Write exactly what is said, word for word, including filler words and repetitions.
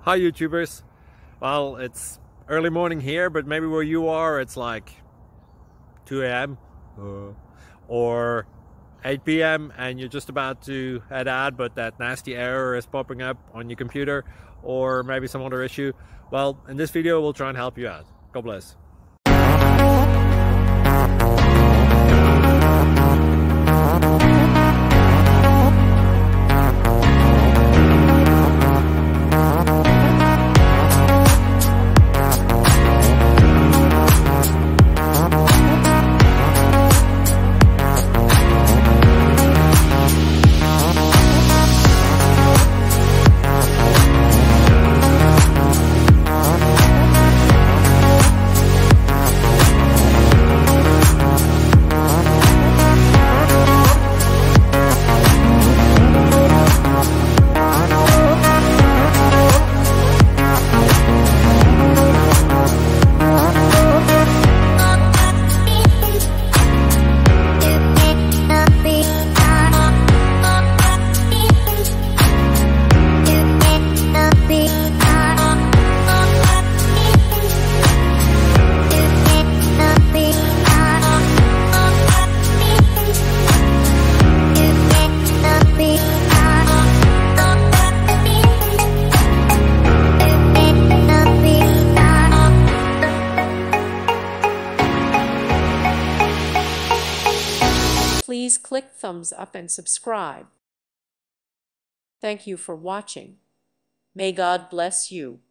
Hi YouTubers. Well, it's early morning here, but maybe where you are it's like two A M uh, or eight P M and you're just about to head out, but that nasty error is popping up on your computer, or maybe some other issue. Well, in this video we'll try and help you out. God bless. Please click thumbs up and subscribe. Thank you for watching. May God bless you.